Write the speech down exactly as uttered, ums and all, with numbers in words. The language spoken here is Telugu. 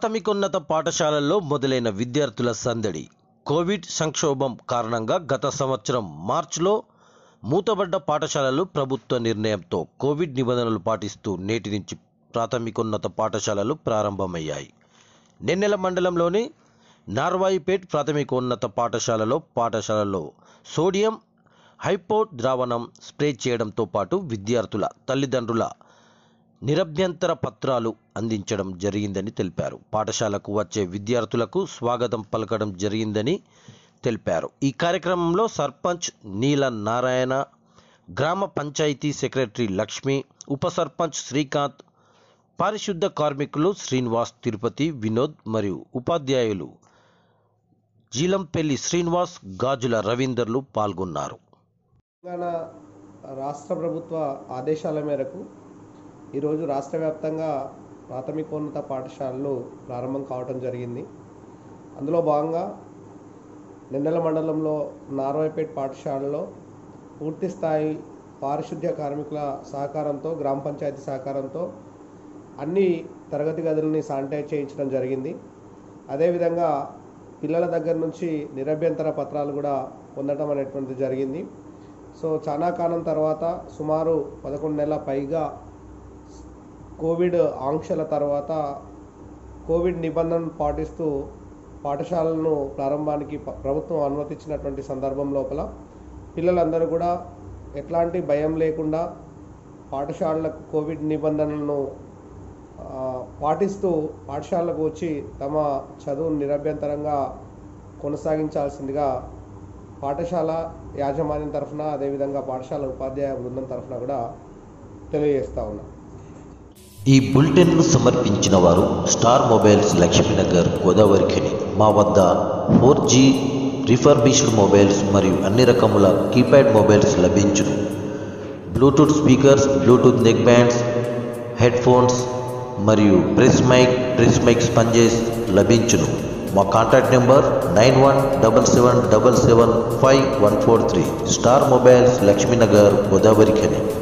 ప్రాథమికోన్నత పాఠశాలల్లో మొదలైన విద్యార్థుల సందడి. కోవిడ్ సంక్షోభం కారణంగా గత సంవత్సరం మార్చిలో మూతబడ్డ పాఠశాలలు ప్రభుత్వ నిర్ణయంతో కోవిడ్ నిబంధనలు పాటిస్తూ నేటి నుంచి ప్రాథమికోన్నత పాఠశాలలు ప్రారంభమయ్యాయి. నెన్నెల మండలంలోని నార్వాయిపేట్ ప్రాథమికోన్నత పాఠశాలలో పాఠశాలలో సోడియం హైపో ద్రావణం స్ప్రే చేయడంతో పాటు విద్యార్థుల తల్లిదండ్రుల నిరభ్యంతర పత్రాలు అందించడం జరిగిందని తెలిపారు. పాఠశాలకు వచ్చే విద్యార్థులకు స్వాగతం పలకడం జరిగిందని తెలిపారు. ఈ కార్యక్రమంలో సర్పంచ్ నీల నారాయణ, గ్రామ పంచాయతీ సెక్రటరీ లక్ష్మి, ఉప సర్పంచ్ శ్రీకాంత్, పారిశుద్ధ కార్మికులు శ్రీనివాస్, తిరుపతి, వినోద్ మరియు ఉపాధ్యాయులు జీలంపల్లి శ్రీనివాస్, గాజుల రవీందర్లు పాల్గొన్నారు. తెలంగాణ రాష్ట్ర ప్రభుత్వ ఆదేశాల మేరకు ఈరోజు రాష్ట్ర వ్యాప్తంగా ప్రాథమికోన్నత పాఠశాలలు ప్రారంభం కావడం జరిగింది. అందులో భాగంగా నెన్నెల మండలంలో నార్వాయిపేట పాఠశాలలో పూర్తి స్థాయి పారిశుద్ధ్య కార్మికుల సహకారంతో, గ్రామ పంచాయతీ సహకారంతో అన్ని తరగతి గదులని శానిటైజ్ చేయించడం జరిగింది. అదేవిధంగా పిల్లల దగ్గర నుంచి నిరభ్యంతర పత్రాలు కూడా పొందడం అనేటువంటిది జరిగింది. సో చాలా కాలం తర్వాత సుమారు పదకొండు నెలల పైగా కోవిడ్ ఆంక్షల తర్వాత కోవిడ్ నిబంధనలు పాటిస్తూ పాఠశాలలను ప్రారంభానికి ప్రభుత్వం అనుమతించినటువంటి సందర్భం లోపల పిల్లలందరూ కూడా ఎట్లాంటి భయం లేకుండా పాఠశాలలకు కోవిడ్ నిబంధనలను పాటిస్తూ పాఠశాలకు వచ్చి తమ చదువును నిరభ్యంతరంగా కొనసాగించాల్సిందిగా పాఠశాల యాజమాన్యం తరఫున, అదేవిధంగా పాఠశాల ఉపాధ్యాయ బృందం తరఫున కూడా తెలియజేస్తా ఉన్నాం. ఈ బులెటిన్ను సమర్పించిన వారు స్టార్ మొబైల్స్, లక్ష్మీనగర్, గోదావరిఖని. మా వద్ద ఫోర్ జీ రిఫర్బిష్డ్ మొబైల్స్ మరియు అన్ని రకముల కీప్యాడ్ మొబైల్స్ లభించును. Bluetooth speakers, bluetooth neck bands, head phones మరియు press mike press mike sponges లభించును. మా contact number nine one double seven double seven five one four three. Star mobiles, Lakshminagar, Godavarikhani.